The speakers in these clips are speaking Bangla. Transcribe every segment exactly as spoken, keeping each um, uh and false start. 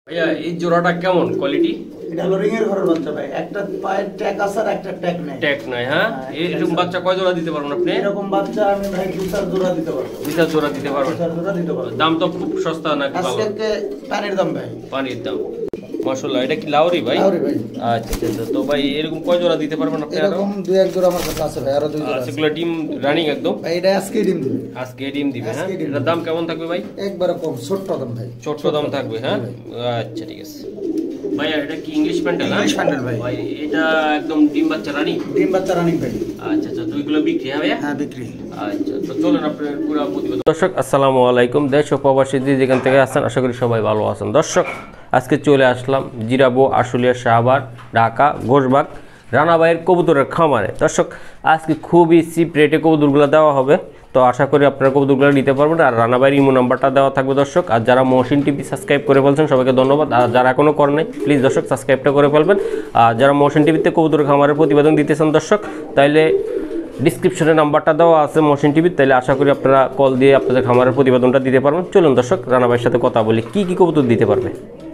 ভাইয়া এই জোড়াটা কেমন কোয়ালিটি? এটা হলো রিং এর ঘরের বাচ্চা ভাই, একটা পায়ের ট্যাগ আছে আর একটা ট্যাগ নাই। ট্যাগ নাই, হ্যাঁ। এরকম বাচ্চা কয় জোড়া দিতে পারবেন আপনি? এরকম বাচ্চা আমি ভাই দুই চার জোড়া দিতে পারবো। দুই চার জোড়া দিতে পারবেন? চার জোড়া দিতে পারবো। দাম তো খুব সস্তা নাকি? আজকে পানির দাম ভাই। পানির দাম। মাশাআল্লাহ, এটা কি লাউরি ভাই? লাউরি ভাই। আচ্ছা আচ্ছা, তো ভাই এরকম কয় জোড়া দিতে পারবেন আপনি? এরকম দুই এক জোড়া আমার কাছে আছে ভাই, আরো দুই জোড়া আছে। সেগুলো ডিম রানিং একদম ভাই? এটা আজকে ডিম দিবে। আজকে ডিম দিবে, হ্যাঁ। এটার দাম কেমন থাকবে ভাই? একবারে কম, ছোট দাম ভাই। ছোট দাম থাকবে, হ্যাঁ। আচ্ছা ঠিক আছে ভাইয়া, এটা কি ইংলিশ প্যান্ডেল? ইংলিশ প্যান্ডেল ভাই। ভাই এটা একদম ডিম বাচ্চা রানিং? ডিম বাচ্চা রানিং ভাই। আচ্ছা আচ্ছা, তো এগুলো বিক্রি হবে? হ্যাঁ বিক্রি। আচ্ছা, তো চলুন আপনার পুরো প্রতিবেদন। দর্শক আসসালামু আলাইকুম, দেশ ও প্রবাসী যেখান থেকে আসছেন আশা করি সবাই ভালো আছেন। দর্শক আজকে চলে আসলাম জিরাবো, আশুলিয়া, শাহবাগ, ঢাকা, ঘোষবাগ রানাবাইয়ের কবুতরের খামারে। দর্শক আজকে খুবই চিপ রেটে কবুতরগুলো দেওয়া হবে, তো আশা করি আপনারা কবুতরগুলো নিতে পারবেন। আর রানাবাইয়ের ইমো নাম্বারটা দেওয়া থাকবে দর্শক। আর যারা মহসিন টিভি সাবস্ক্রাইব করে ফেলছেন সবাইকে ধন্যবাদ। আর যারা এখনও করেন নাই প্লিজ দর্শক সাবস্ক্রাইবটা করে ফেলবেন। আর যারা মহসিন টিভিতে কবুতরের খামারের প্রতিবেদন দিতেছেন দর্শক, তাইলে ডিসক্রিপশনে নাম্বারটা দেওয়া আছে মহসিন টিভির, তাইলে আশা করি আপনারা কল দিয়ে আপনাদের খামারের প্রতিবেদনটা দিতে পারবেন। চলুন দর্শক রানাবাইয়ের সাথে কথা বলি, কি কি কবুতর দিতে পারবে।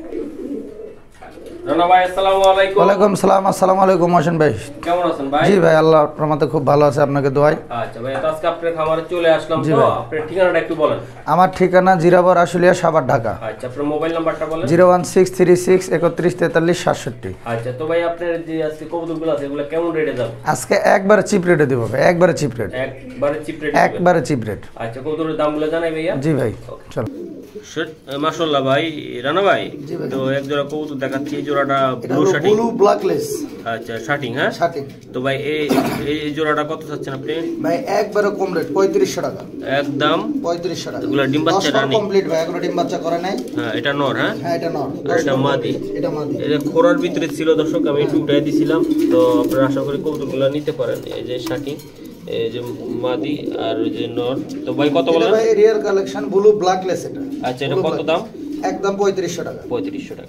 রানা ভাই আসসালামু আলাইকুম। ওয়ালাইকুম সালাম। আসসালামু আলাইকুম মহসিন ভাই, কেমন আছেন ভাই? জি ভাই আল্লাহর রহমতে খুব ভালো আছে, আপনাকে দোয়াই। আচ্ছা ভাই, তো আজকে আপনার খামারে চলে আসলাম, তো আপনার ঠিকানাটা একটু বলেন। আমার ঠিকানা জিরাবো, আশুলিয়া, শাহবাগ, ঢাকা। আচ্ছা, আপনার মোবাইল নাম্বারটা বলেন। Zero one six three six একত্রিশ তেতাল্লিশ সাতষট্টি। আচ্ছা, তো ভাই আপনার যে আজকে কবুতরগুলো আছে এগুলো কেমন রেটে যাবে? আজকে একবারে চিপ রেটে দেবো ভাই, একবারে চিপ রেট। একবারে চিপ রেট? একবারে চিপ রেট। আচ্ছা, কবুতরের দামগুলো জানাই ভাইয়া। জি ভাই চলো। মাশাআল্লাহ ভাই, রানা ভাই তো এক জোড়া কবুতর দেখাচ্ছি, এই জোড়াটা ব্লু শার্টিং, ব্লু ব্ল্যাকলেস। আচ্ছা শার্টিং, হ্যাঁ শার্টিং। তো ভাই এই এই জোড়াটা কত চাচ্ছেন আপনি? ভাই একবারে কম রেট, পঁয়ত্রিশশো টাকা একদম। পঁয়ত্রিশশো টাকা। এগুলা ডিম বাচ্চা রানিং কমপ্লিট ভাই, এখনো ডিম বাচ্চা করে নাই। হ্যাঁ এটা নর, হ্যাঁ হ্যাঁ এটা নর। এটা মাদি। এটা মাদি। এটা খোরার ভিতরে ছিল দর্শক, আমি একটু উঠাই দিছিলাম, তো আপনারা আশা করি কবুতরগুলো নিতে পারেন। এই যে শার্টিং, এই যে মাদি আর এই যে নর। তো ভাই কত বলেন? ভাই রিয়ার কালেকশন ব্লু ব্ল্যাকলেস এটা। আচ্ছা, এটা কত দাম? একদম পঁয়ত্রিশশো টাকা। পঁয়ত্রিশশো টাকা।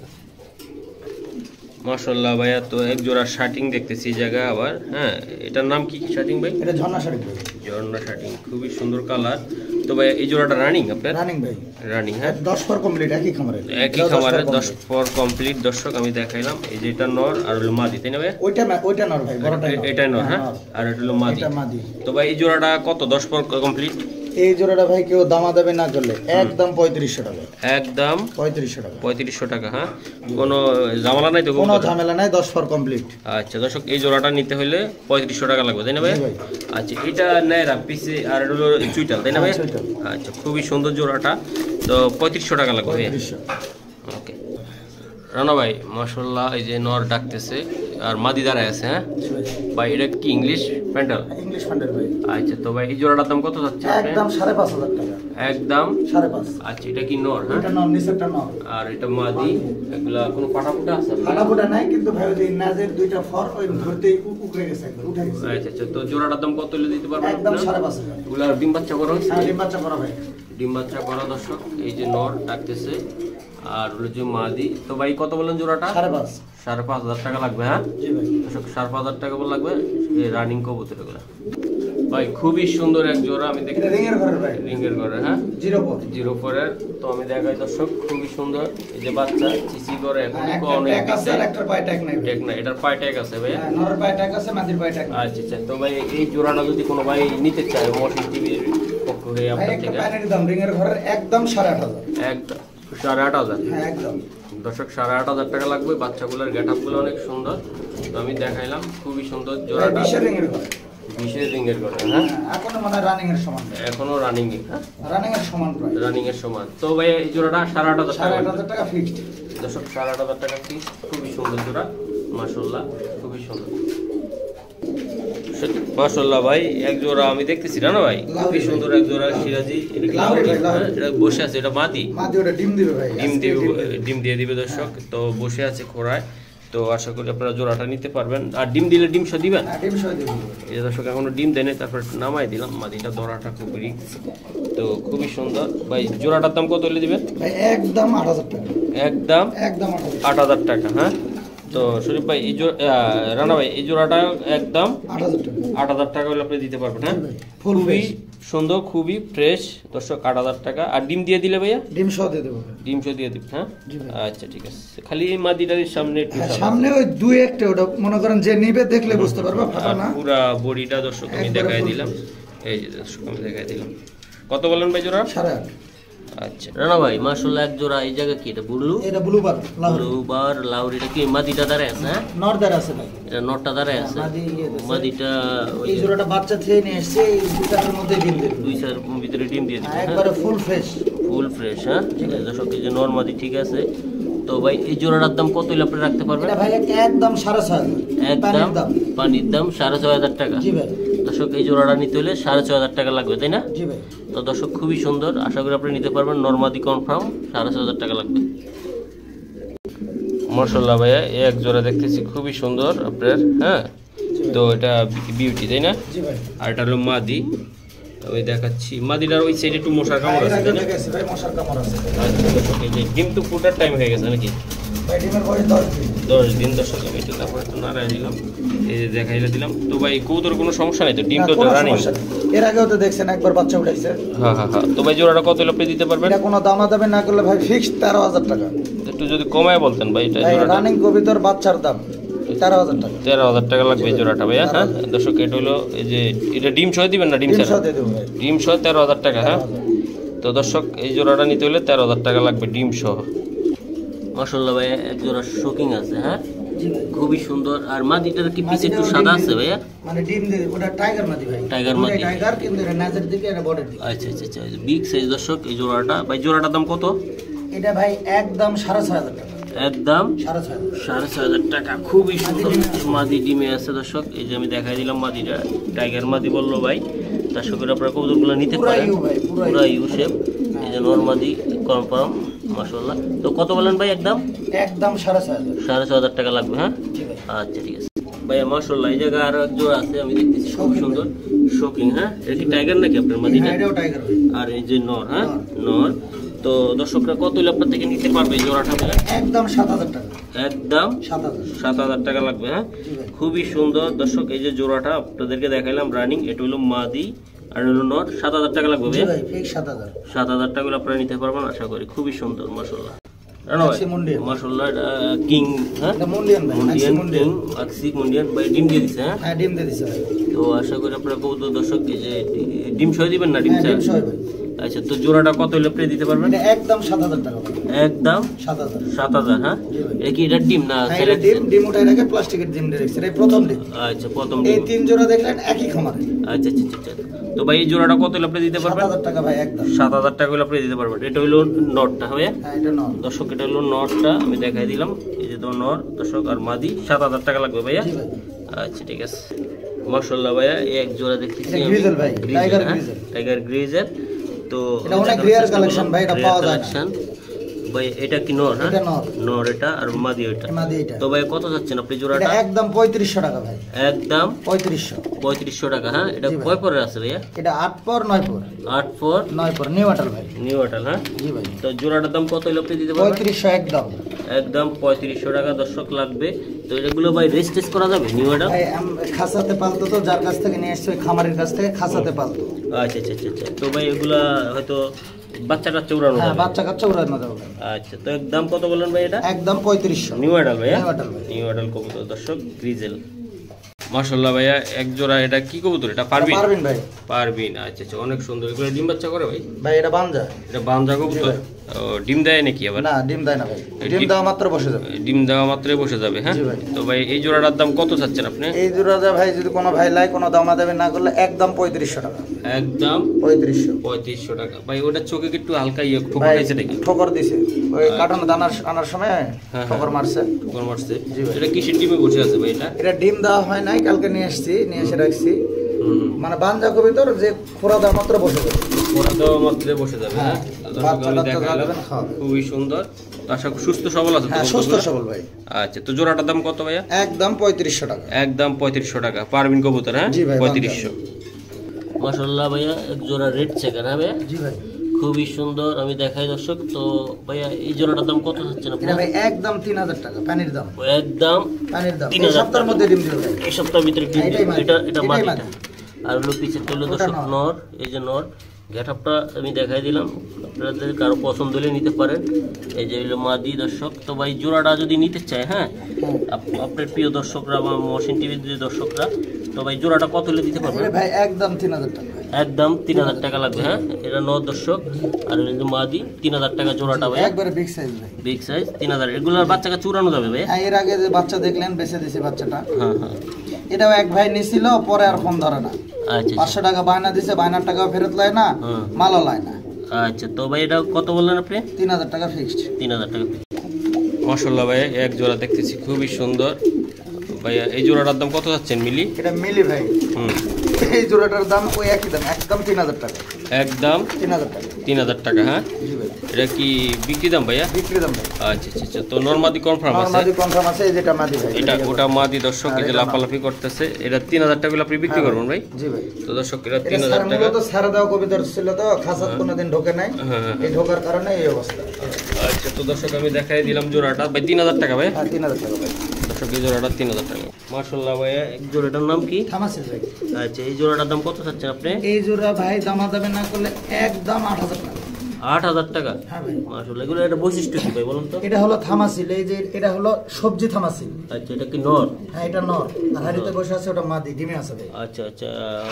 মাশাআল্লাহ ভাইয়া, তো এক জোড়া শার্টিং দেখতেছি এই জায়গা আবার, হ্যাঁ এটার নাম কি শার্টিং ভাই? এটা ঝর্ণা শার্টিং ভাই। ঝর্ণা শার্টিং, খুবই সুন্দর কালার। তো ভাই এই জোড়াটা রানিং আপনার? রানিং ভাই, রানিং, হ্যাঁ দশ পর কমপ্লিট, একই খামারে একই খামারে দশ পর কমপ্লিট। দর্শক আমি দেখাইলাম, এই যে এটা নর আর হলো মাদি, তাই না ভাই? ওইটা ওইটা নর ভাই, বড়টা এটা নর, হ্যাঁ আর এটা হলো মাদি। এটা মাদি। তো ভাই এই জোড়াটা কত দশ পর কমপ্লিট? এই জোড়াটা ভাই কেউ দামা দেবে না করলে একদম পঁয়ত্রিশশো টাকা। একদম পঁয়ত্রিশশো টাকা। পঁয়ত্রিশশো টাকা, হ্যাঁ কোনো ঝামেলা নাই তো? কোনো ঝামেলা নাই, দশ পর কমপ্লিট। আচ্ছা দর্শক, এই জোড়াটা নিতে হলে পঁয়ত্রিশশো টাকা লাগবে, তাই না ভাই? আচ্ছা, এটা নেয়রা পিসে আর এটা হলো চুইটাল, তাই না ভাই? আচ্ছা, খুবই সুন্দর জোড়াটা, তো পঁয়ত্রিশশো টাকা লাগবে। ওকে রানা ভাই মাশাআল্লাহ, এই যে নর ডাকতেছে আর মাদি দাঁড়ায় আছে, হ্যাঁ ভাই এটা কি ইংলিশ প্যান্ডেল? ইংলিশ প্যান্ডেল ভাই। আচ্ছা, তো ভাই এই জোড়াটার দাম কত যাচ্ছে? একদম সাড়ে পাঁচ হাজার টাকা। একদম সাড়ে পাঁচ। আচ্ছা, এটা কি নর? হ্যাঁ এটা নর, নিচেরটা নর আর এটা মাদি। এগুলা কোনো ফাটাফুটা আছে? ফাটাফুটা নাই, কিন্তু ভাই ওই নাজের দুইটা ফর ওই ধরতেই উঠে গেছে, একবার উঠে গেছে। আচ্ছা আচ্ছা, তো জোড়াটার দাম কত হলে দিতে পারবেন? একদম সাড়ে পাঁচ হাজার। এগুলা ডিম বাচ্চা করা হচ্ছে? হ্যাঁ ডিম বাচ্চা করা ভাই। ডিম বাচ্চা করা দর্শক, এই যে নর ডাকতেছে আর হলো যে মাদি। তো ভাই কত বলেন জোড়াটা? সাড়ে পাঁচ। সাড়ে পাঁচ হাজার টাকা লাগবে, হ্যাঁ দর্শক সাড়ে পাঁচ হাজার টাকা বলে লাগবে এই রানিং কবুতর এগুলো। ভাই খুবই সুন্দর এক জোড়া, আমি দেখি রিং এর ঘরের ভাই, রিং এর ঘরে, হ্যাঁ জিরো ফোর জিরো ফোর এর। তো আমি দেখাই দর্শক, খুবই সুন্দর। এই যে বাচ্চা চিচি করে এখন অনেক আছে, একটার পায়ে ট্যাগ নাই। ট্যাগ নাই, এটার পায়ে ট্যাগ আছে ভাই? হ্যাঁ নরের পায়ে ট্যাগ আছে, মাদির পায়ে ট্যাগ। আচ্ছা আচ্ছা, তো ভাই এই জোড়াটা যদি কোনো ভাই নিতে চায় মহসিন টিভির পক্ষ হয়ে আপনার থেকে, পানির দাম রিং এর ঘরের একদম সাড়ে আট হাজার। একদম সাড়ে আট হাজার? হ্যাঁ একদম দর্শক সাড়ে আট হাজার টাকা লাগবে। বাচ্চাগুলোর গেট আপগুলো অনেক সুন্দর, তো আমি দেখাইলাম, খুবই সুন্দর জোড়াটা। বিশের রিং এর ঘরে, বিশের রিং এর ঘরে, হ্যাঁ এখনো মানে রানিং এর সমান, এখনো রানিং, হ্যাঁ রানিং এর সমান, রানিং এর সমান। তো ভাই এই জোড়াটা সাড়ে আট হাজার সাড়ে আট হাজার টাকা ফিক্সড দর্শক, সাড়ে আট হাজার টাকা ফিক্সড। খুবই সুন্দর জোড়া মাশাআল্লাহ, খুবই সুন্দর মাশাআল্লাহ ভাই। এক জোড়া আমি দেখতেছি না ভাই, খুবই সুন্দর এক জোড়া সিরাজি। এটা বসে আছে, এটা মাদি। মাদি ওটা ডিম দিবে ভাই, ডিম দিবে, ডিম দিয়ে দিবে দর্শক। তো বসে আছে খোরায়, তো আশা করি আপনারা জোড়াটা নিতে পারবেন। আর ডিম দিলে ডিম সহ দিবেন? ডিম সহ দিবেন। এই দর্শক এখনো ডিম দেয়নি, তারপর নামাই দিলাম। মাদিটা ধরাটা খুব রিস্ক, তো খুবই সুন্দর ভাই। জোড়াটার দাম কত হলে দিবেন ভাই? একদম আট হাজার টাকা। একদম একদম আট হাজার টাকা, হ্যাঁ। তো শরীফ ভাই এই রানা ভাই এই জোড়াটা একদম আট হাজার টাকা। আট হাজার টাকা হলে আপনি দিতে পারবেন, হ্যাঁ খুবই সুন্দর, খুবই ফ্রেশ দর্শক, আট হাজার টাকা। আর ডিম দিয়ে দিলে ভাইয়া? ডিম সহ দিয়ে দেবো। ডিম সহ দিয়ে দিবে, হ্যাঁ আচ্ছা ঠিক আছে। খালি এই মাদিটার সামনে একটু সামনে ওই দুই একটা, ওটা মনে করেন যে নিবে দেখলে বুঝতে পারবে, ফাটা না। পুরা বডিটা দর্শক আমি দেখাই দিলাম, এই যে দর্শক আমি দেখাই দিলাম। কত বলেন ভাই জোড়া? সাড়ে আট। আচ্ছা রানা ভাই মাশাআল্লাহ এক জোড়া। এই জায়গা কি এটা? বুলু, এটা ব্লুবার ব্লুবার লাউরি। এটা কি মাদিটা দাঁড়ায় আছে? হ্যাঁ নর দাঁড়ায় আছে ভাই, এটা নরটা দাঁড়ায় আছে। মাদিটা এই জোড়াটা বাচ্চা থেকে নিয়ে এসেছে, এই দুইটার মধ্যে ডিম দেবে, দুই চার ভিতরে ডিম দিয়ে দিবে একবারে ফুল ফ্রেশ, ফুল ফ্রেশ। হ্যাঁ ঠিক আছে দর্শক, এই যে নর মাদি ঠিক আছে। তো ভাই এই জোড়াটার দাম কত হলে আপনি রাখতে পারবেন? এটা ভাই একদম সাড়ে ছয় হাজার, একদম পানির দাম সাড়ে ছয় হাজার টাকা। জি ভাই দর্শক, এই জোড়াটা নিতে হলে সাড়ে ছয় হাজার টাকা লাগবে, তাই না? জি ভাই। তো দর্শক খুবই সুন্দর, আশা করি আপনি নিতে পারবেন। নরমাদি কনফার্ম সাড়ে ছয় হাজার টাকা লাগবে। মাশাআল্লাহ ভাইয়া এই এক জোড়া দেখতেছি খুবই সুন্দর আপনার, হ্যাঁ। তো এটা বিউটি, তাই না? জি ভাই। আর এটা হলো মাদি, আমি দেখাচ্ছি। মাদিটার ওই সাইডে একটু মশার কামড় আছে, তাই না? ভাই মশার কামড় আছে। আচ্ছা দর্শক, এই যে ডিম তো ফুটার টাইম হয়ে গেছে নাকি? ভাই ডিমের বয়স দশ দিন। দশ দিন দর্শক, আমি একটু তারপরে একটু নাড়াই দিলাম, এই যে দেখাইলে দিলাম। তো ভাই কবুতর কোনো সমস্যা নাই তো? ডিম তো রানিং, এর আগেও তো দেখছেন একবার বাচ্চা উঠাইছে। হ্যাঁ হ্যাঁ হ্যাঁ। তো ভাই জোড়াটা কত হলে আপনি দিতে পারবেন? এটা কোনো দাম দামে না করলে ভাই ফিক্সড তেরো হাজার টাকা। একটু যদি কমায় বলতেন ভাই। এটা জোড়াটা রানিং কবুতর বাচ্চার দাম তেরো হাজার টাকা। তেরো হাজার টাকা লাগবে জোড়াটা ভাইয়া, হ্যাঁ দর্শক। এটা হলো এই যে, এটা ডিম সহ দিবেন না ডিম সহ? ডিম সহ তেরো হাজার টাকা, হ্যাঁ। তো দর্শক এই জোড়াটা নিতে হলে তেরো হাজার টাকা লাগবে ডিম সহ। মাশাআল্লাহ ভাইয়া এক জোড়া শোকিং আছে, হ্যাঁ খুবই সুন্দর। আর মাদিটার কি পিছে একটু সাদা আছে ভাইয়া? মানে ডিম দিয়ে ওটা টাইগার মাদি ভাই, টাইগার মাদি, টাইগার কিন্তু এটা নাজের দিকে, এটা বডির দিকে। আচ্ছা আচ্ছা আচ্ছা, বিগ সাইজ দর্শক এই জোড়াটা। ভাই জোড়াটার দাম কত? এটা ভাই একদম সাড়ে ছয় হাজার টাকা, একদম সাড়ে ছয় সাড়ে ছয় হাজার টাকা। খুবই সুন্দর মাদি ডিমে আছে দর্শক, এই যে আমি দেখাই দিলাম মাদিটা, টাইগার মাদি বললো ভাই। দর্শক আপনারা কবুতরগুলো নিতে পারেন, পুরা ইউ শেপ, এই যে নরমাদি কনফার্ম মাশাআল্লাহ। তো কত বলেন ভাই? একদম একদম সাড়ে ছয় হাজার, সাড়ে ছয় হাজার টাকা লাগবে, হ্যাঁ আচ্ছা ঠিক আছে ভাইয়া মাশাআল্লাহ। এই জায়গায় আরো এক জোড়া আছে আমি দেখতেছি, খুব সুন্দর শোকিং, হ্যাঁ এটা কি টাইগার নাকি আপনার মাদিটা? এটাও টাইগার। আর এই যে নর, হ্যাঁ নর। তো দর্শকরা কত হলে আপনার থেকে নিতে পারবে এই জোড়াটা? একদম সাত হাজার টাকা, একদম সাত হাজার সাত হাজার টাকা লাগবে, হ্যাঁ খুবই সুন্দর দর্শক। এই যে জোড়াটা আপনাদেরকে দেখাইলাম রানিং, এটা হলো মাদি আর হলো নর। সাত হাজার টাকা লাগবে ভাই, সাত হাজার সাত হাজার টাকা আপনারা নিতে পারবেন আশা করি। খুবই সুন্দর মাশাআল্লাহ, মাশাআল্লাহ। কিং, হ্যাঁ মুন্ডিয়ান কিং আক্সিক মুন্ডিয়ান ভাই ডিম দিয়ে দিছে, হ্যাঁ ডিম দিয়ে দিছে। তো আশা করি আপনারা কবুতর দর্শক এই যে ডিম সহ দিবেন না? ডিম সহ ভাই। আচ্ছা তো জোড়াটা কত হলে আপনি দিতে পারবেন? একদম সাত হাজার টাকা, একদম সাত হাজার সাত হাজার হ্যাঁ এটা কি এটা ডিম না? এটা ডিম, ডিম উঠাই রাখে প্লাস্টিকের ডিম দিয়ে রাখছে, এটা প্রথম ডিম। আচ্ছা প্রথম ডিম। এই তিন জোড়া দেখলেন একই খামারে। আচ্ছা আচ্ছা আচ্ছা। তো ভাই এই জোড়াটা কত হলে আপনি দিতে পারবেন? সাত হাজার টাকা ভাই, একদম সাত হাজার টাকা হলে আপনি দিতে পারবেন। এটা হলো নটটা, হ্যাঁ এটা নট দর্শক, এটা হলো নটটা আমি দেখাই দিলাম। এই যে তো নট দর্শক আর মাদি সাত হাজার টাকা লাগবে ভাইয়া। আচ্ছা ঠিক আছে মাশাআল্লাহ ভাইয়া। এই এক জোড়া দেখতেছি গ্রিজেল ভাই, টাইগার গ্রিজেল, টাইগার গ্রিজেল। তো এটা অনেক রিয়ার কালেকশন ভাই, এটা পাওয়া যায় না ভাই। এটা কি নর? হ্যাঁ এটা নর, নর এটা আর মাদি এটা, মাদি এটা। তো ভাই কত যাচ্ছেন আপনি জোড়াটা? এটা একদম পঁয়ত্রিশশো টাকা ভাই, একদম পঁয়ত্রিশশো পঁয়ত্রিশশো টাকা, হ্যাঁ এটা কয় পরে আছে ভাইয়া? এটা আট পর নয় পর, আট পর নয় পর নিউ আটাল ভাই, নিউ আটাল, হ্যাঁ জি ভাই। তো জোড়াটার দাম কত হলো আপনি দিতে পারবেন? পঁয়ত্রিশশো, একদম একদম পঁয়ত্রিশশো টাকা দর্শক লাগবে। তো এগুলো ভাই রেস্ট টেস্ট করা যাবে? নিউ আটাল ভাই খাসাতে পালতো, তো যার কাছ থেকে নিয়ে আসছে খামারের কাছ থেকে খাসাতে পালতো। আচ্ছা আচ্ছা আচ্ছা। তো ভাই এগুলা হয়তো বাচ্চা কাচ্চা উড়ানো যাবে? হ্যাঁ বাচ্চা কাচ্চা উড়ানো যাবে। আচ্ছা তো একদম কত বললেন ভাই? এটা একদম পঁয়ত্রিশশো, নিউ আডাল ভাইয়া, নিউ আডাল কবুতর দর্শক গ্রিজেল। মাশাআল্লাহ ভাইয়া এক জোড়া। এটা কি কবুতর? এটা পারবিন, পারবিন ভাই, পারবিন। আচ্ছা আচ্ছা অনেক সুন্দর। এগুলো ডিম বাচ্চা করে ভাই? ভাই এটা বানজা, এটা বানজা কবুতর। ও ডিম দেয় নাকি আবার? না ডিম দেয় না ভাই, ডিম দেওয়া মাত্র বসে যাবে, ডিম দেওয়া মাত্রই বসে যাবে, হ্যাঁ তো ভাই এই জোড়াটার দাম কত চাচ্ছেন আপনি? এই জোড়াটা ভাই যদি কোনো ভাই লাই কোনো দাম দেবে না করলে একদম পঁয়ত্রিশশো টাকা, একদম পঁয়ত্রিশশো পঁয়ত্রিশশো টাকা ভাই। ওটা চোখে একটু হালকা ইয়ে ঠোকর দিয়েছে নাকি? ঠোকর দিয়েছে ওই কাটানো দানার আনার সময় ঠোকর মারছে, ঠোকর মারছে। এটা কিসের ডিমে বসে আছে ভাই? এটা এটা ডিম দেওয়া হয় নাই, কালকে নিয়ে আসছি, নিয়ে এসে রাখছি। মানে বানজা কবিতর যে খোরা দেওয়া মাত্র বসে যাবে, খোরা দেওয়া মাত্র বসে যাবে, হ্যাঁ খুবই সুন্দর। আশা সুস্থ সবল আছে? হ্যাঁ সুস্থ সবল ভাই। আচ্ছা তো জোড়াটার দাম কত ভাইয়া? একদম পঁয়ত্রিশশো টাকা, একদম পঁয়ত্রিশশো টাকা পারবিন কবুতর, হ্যাঁ পঁয়ত্রিশশো। মাশাআল্লাহ ভাইয়া এক জোড়া রেড চেকার, হ্যাঁ ভাইয়া জি ভাই খুবই সুন্দর। আমি দেখাই দর্শক। তো ভাইয়া এই জোড়াটার দাম কত হচ্ছে? না ভাই একদম তিন হাজার টাকা পানির দাম, একদম পানির দাম। তিন সপ্তাহের মধ্যে ডিম দিবে, এই সপ্তাহের ভিতরে ডিম দিবে। এটা এটা মাদিটা, আর হলো পিছেরটা হলো দর্শক নর। এই যে নর গেটআপটা আমি দেখাই দিলাম, আপনাদের কারো পছন্দ হলে নিতে পারেন। এই যে হলো মাদি দর্শক। তো ভাই জোড়াটা যদি নিতে চায়, হ্যাঁ আপনার প্রিয় দর্শকরা বা মহসিন টিভির যে দর্শকরা, তো ভাই জোড়াটা কত হলে দিতে পারবেন? ভাই একদম তিন হাজার টাকা, একদম তিন হাজার টাকা লাগবে। হ্যাঁ এটা নর দর্শক, আর হলো মাদি তিন হাজার টাকা জোড়াটা ভাই, একবারে বিগ সাইজ ভাই, বিগ সাইজ তিন হাজার। এগুলোর বাচ্চাকে চুরানো যাবে ভাই? হ্যাঁ এর আগে যে বাচ্চা দেখলেন বেঁচে দিয়েছি বাচ্চাটা, হ্যাঁ হ্যাঁ এটাও এক ভাই নিছিল, পরে আর ফোন ধরে না। আচ্ছা পাঁচশো টাকা বায়না দিছে, বায়নার টাকাও ফেরত লয় না, মালও লয় না। আচ্ছা তো ভাই এটা কত বললেন আপনি? তিন হাজার টাকা ফিক্সড। তিন হাজার টাকা মাশাআল্লাহ ভাই, এক জোড়া দেখতেছি খুবই সুন্দর ভাইয়া। এই জোড়াটার দাম কত যাচ্ছেন মিলি? এটা মিলি ভাই, হুম এই জোড়াটার দাম ওই একই দাম, একদম তিন হাজার টাকা। একদম তিন হাজার টাকা তিন হাজার টাকা হ্যাঁ। জি ভাই। এটা কি বিক্রি দাম ভাইয়া? বিক্রি দাম ভাই। আচ্ছা আচ্ছা আচ্ছা। তো নরমাদি কনফার্ম আছে? নরমাদি কনফার্ম আছে, এই যেটা মাদি ভাই, এটা ওটা মাদি দর্শক, এই যে লাফালাফি করতেছে। এটা তিন হাজার টাকা আপনি বিক্রি করবেন ভাই? জি ভাই। তো দর্শক এটা তিন হাজার টাকা। তো সারা দাও কবিতার ছিল তো, খাসাত কোনোদিন ঢোকে নাই, এই ঢোকার কারণে এই অবস্থা। আচ্ছা তো দর্শক আমি দেখাই দিলাম জোড়াটা ভাই, তিন হাজার টাকা ভাই? হ্যাঁ তিন হাজার টাকা ভাই। দর্শক এই জোড়াটা তিন হাজার টাকা মাশাআল্লাহ ভাই। এক জোড়াটার নাম কি? থামাসিল ভাই। আচ্ছা এই জোড়াটার দাম কত চাচ্ছেন আপনি? এই জোড়া ভাই দামা দামে না করলে একদম আট হাজার টাকা। আট হাজার টাকা? হ্যাঁ ভাই। মাশাআল্লাহ। এগুলো একটা বৈশিষ্ট্য কি ভাই বলুন তো? এটা হলো থামাসিল, এই যে এটা হলো সবজি থামাসিল। আচ্ছা এটা কি নর? হ্যাঁ এটা নর, আর হাড়িতে বসে আছে ওটা মাদি, ডিমে আছে ভাই। আচ্ছা আচ্ছা,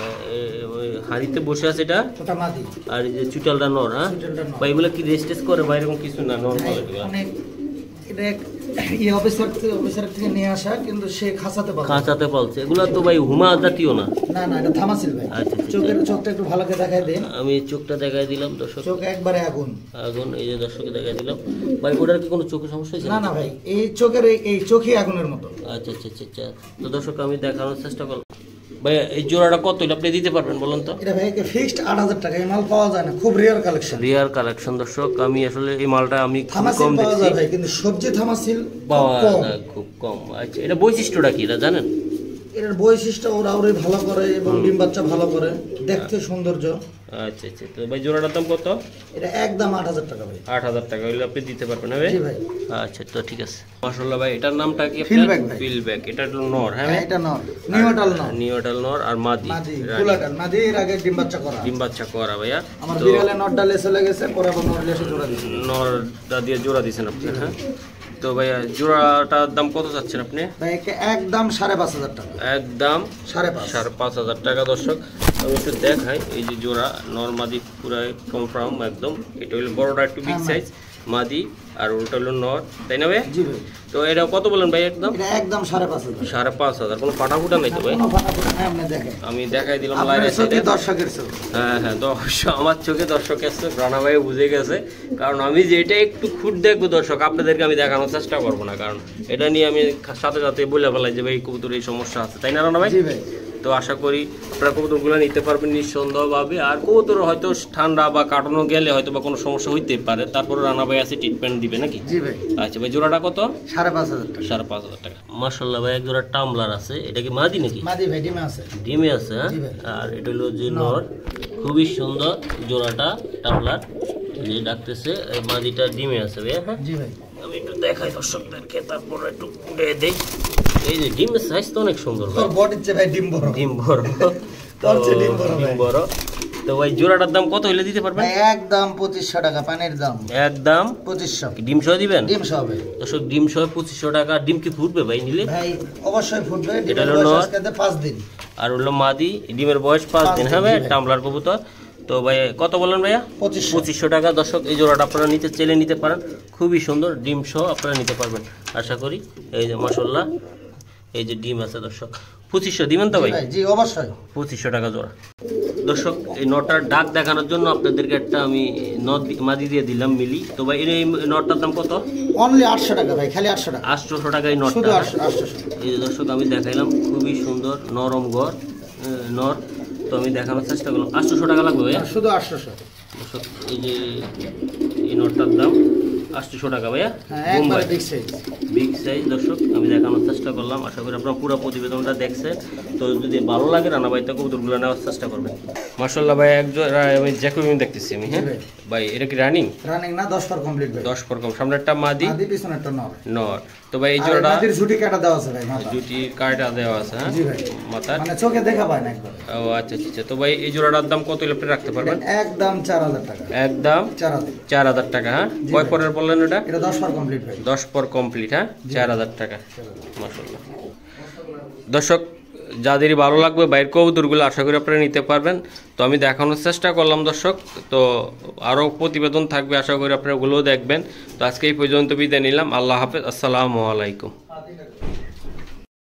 ওই হাড়িতে বসে আছে এটা, ওটা মাদি, আর এই যে চুটালটা নর। হ্যাঁ ভাই এগুলো কি রেস্টেস করে বা এরকম কিছু না? নরমাল অনেক এটা এই অফিসার থেকে অফিসার থেকে নিয়ে আসা, কিন্তু সে খাঁচাতে পারছে, খাঁচাতে পালছে। এগুলো তো ভাই হুমা জাতীয় না? না না এটা থামাসিল ভাই। আচ্ছা চোখের চোখটা একটু ভালো করে দেখাই দেন। আমি চোখটা দেখাই দিলাম দর্শক, চোখ একবারে আগুন আগুন। এই যে দর্শককে দেখাই দিলাম ভাই। ওটার কি কোনো চোখের সমস্যা হয়েছে? না না ভাই, এই চোখের এই চোখই আগুনের মতো। আচ্ছা আচ্ছা আচ্ছা আচ্ছা। তো দর্শক আমি দেখানোর চেষ্টা করলাম ভাই। এই জোড়াটা কত হলে আপনি দিতে পারবেন বলুন তো? এটা ভাই ফিক্সড আট হাজার টাকা, এই মাল পাওয়া যায় না, খুব রিয়ার কালেকশন। রিয়ার কালেকশন দর্শক। আমি আসলে এই মালটা আমি খুব থামাসিল কম পাওয়া দেখছি যায় ভাই, কিন্তু সবজি থামাসিল পাওয়া যায় খুব কম। আচ্ছা এটা বৈশিষ্ট্যটা কি এটা জানেন? এর বৈশিষ্ট্য ওরা ওরে ভালো করে এবং ডিম বাচ্চা ভালো করে, দেখতে সৌন্দর্য। আচ্ছা আচ্ছা। তো ভাই জোড়াটার দাম কত? এটা একদম আট হাজার টাকা ভাই। আট হাজার টাকা হইলে আপনি দিতে পারবেন ভাই? জি ভাই। আচ্ছা তো ঠিক আছে মাশাআল্লাহ ভাই। এটার নামটা কি? ফিলব্যাক ভাই। ফিলব্যাক। এটা হলো নর? হ্যাঁ এটা নর, নিওটাল নর। নিওটাল নর আর মাদি? মাদি ফুলাটাল মাদি, এর আগে ডিম বাচ্চা করা। ডিম বাচ্চা করা ভাইয়া। আমার বিড়ালে নরটা লেসে লেগেছে, পরে আবার নর লেসে জোড়া দিয়েছে। নরটা দিয়ে জোড়া দিয়েছেন আপনি? হ্যাঁ। তো ভাইয়া জোড়াটার দাম কত চাচ্ছেন আপনি? ভাই একে একদম সাড়ে পাঁচ হাজার টাকা। একদম সাড়ে পাঁচ সাড়ে পাঁচ হাজার টাকা দর্শক। আমি একটু দেখাই, এই যে জোড়া নর মাদি পুরাই কনফার্ম একদম। এটা হলো বড়টা একটু বিগ সাইজ মাদি, আর ওটা হলো নর, তাই না ভাই? জি ভাই। তো এটা কত বলেন ভাই? একদম এটা একদম সাড়ে পাঁচ হাজার। সাড়ে পাঁচ হাজার। কোনো ফাটাফুটা নেই তো ভাই? কোনো ফাটাফাটি নাই, আপনি দেখেন। আমি দেখাই দিলাম আপনার লাইনে চোখে দর্শকের চোখ। হ্যাঁ হ্যাঁ দর্শক, আমার চোখে দর্শক এসছে, রানা ভাই বুঝে গেছে। কারণ আমি যেটা একটু খুঁট দেখবো দর্শক, আপনাদেরকে আমি দেখানোর চেষ্টা করবো না, কারণ এটা নিয়ে আমি সাথে সাথে বলে ফেলাই যে ভাই কবুতর এই সমস্যা আছে, তাই না রানা ভাই? জি ভাই। তো আশা করি আপনারা কবুতরগুলো নিতে পারবেন নিঃসন্দেহভাবে। আর কবুতর হয়তো ঠান্ডা বা কাটানো গেলে হয়তো বা কোনো সমস্যা হইতে পারে, তারপরে রানা ভাই আছে ট্রিটমেন্ট দিবে নাকি? জি ভাই। আচ্ছা ভাই জোড়াটা কত? সাড়ে পাঁচ হাজার টাকা। সাড়ে পাঁচ হাজার টাকা মাশাআল্লাহ ভাই। এক জোড়া টামলার আছে, এটা কি মাদি নাকি? মাদি ভাই, ডিমে আছে। ডিমে আছে হ্যাঁ। আর এটা হলো যে নর, খুবই সুন্দর জোড়াটা টামলার, যে ডাকতেছে। মাদিটা ডিমে আছে ভাই। হ্যাঁ জি ভাই। আমি একটু দেখাই দর্শকদেরকে, তারপর একটু উড়ে দেই। এই যে ডিমের সাইজ তো অনেক সুন্দর ভাই। বডির চেয়ে ভাই ডিম বড়। ডিম বড়। তো ডিম বড় ডিম বড়। তো ভাই জোড়াটার দাম কত হইলে দিতে পারবেন? একদম পঁচিশশো টাকা পানির দাম। একদম পঁচিশশো। ডিম সহ দিবেন? ডিম সহ ভাই। দর্শক ডিম সহ পঁচিশশো টাকা। ডিম কি ফুটবে ভাই নিলে? ভাই অবশ্যই ফুটবে। এটা হলো পাঁচ দিন। আর হলো মাদি, ডিমের বয়স পাঁচ দিন। হ্যাঁ ভাই টামলার কবুতর। তো ভাই কত বলেন ভাইয়া? পঁচিশশো টাকা। দর্শক এই জোড়াটা আপনারা নিতে চাইলে নিতে পারেন, খুবই সুন্দর ডিম সহ আপনারা নিতে পারবেন আশা করি। এই যে মাশাআল্লাহ, এই যে ডিম আছে দর্শক। পঁচিশশো দিবেন তো ভাই? জি অবশ্যই। পঁচিশশো টাকা জোড়া। দর্শক এই নটার ডাক দেখানোর জন্য আপনাদেরকে একটা আমি নট মাদি দিয়ে দিলাম মিলি। তো ভাই এই নটটার দাম কত? অনলি আটশো টাকা ভাই, খালি আটশো টাকা। আটশোশো টাকা এই নটটা। এই যে দর্শক আমি দেখাইলাম, খুবই সুন্দর নরম গড় নর। তো আমি দেখানোর চেষ্টা করলাম। আটশোশো টাকা লাগবে ভাইয়া? শুধু আটশোশো। দর্শক এই যে এই নটটার দাম আটশোশো টাকা ভাইয়া। বিগ সাইজ দর্শক আমি দেখানোর চেষ্টা করলাম। আশা করি আপনারা পুরো প্রতিবেদনটা দেখছেন। তো যদি ভালো লাগে রানা ভাই তো কবুতরগুলো নেওয়ার চেষ্টা করবেন। মাশাআল্লাহ ভাই একজন আমি জ্যাকুইন দেখতেছি আমি। হ্যাঁ ভাই এটা কি রানিং? রানিং না, দশ পর কমপ্লিট ভাই। দশ পর কম, সামনেরটা মাদি, মাদি পিছনেরটা নর। নর। তো ভাই এই জোড়াটা মাদির ঝুটি কাটা দেওয়া আছে ভাই, মাথা জুটি কাটা দেওয়া আছে হ্যাঁ জি ভাই, মাথা মানে চোখে দেখা পায় না একবার। ও আচ্ছা আচ্ছা। তো ভাই এই জোড়াটার দাম কত হলে আপনি রাখতে পারবেন? একদম চার হাজার টাকা। একদম চার হাজার চার হাজার টাকা হ্যাঁ। কয় পরের বললেন এটা? এটা দশ পর কমপ্লিট ভাই। দশ পর কমপ্লিট হ্যাঁ, চার হাজার টাকা। মাশাআল্লাহ। দর্শক যাদেরই ভালো লাগবে বাইরের কবুতরগুলো আশা করি আপনারা নিতে পারবেন। তো আমি দেখানোর চেষ্টা করলাম দর্শক, তো আরও প্রতিবেদন থাকবে আশা করি আপনারা ওগুলোও দেখবেন। তো আজকে এই পর্যন্ত বিদায় নিলাম, আল্লাহ হাফেজ, আসসালামু আলাইকুম।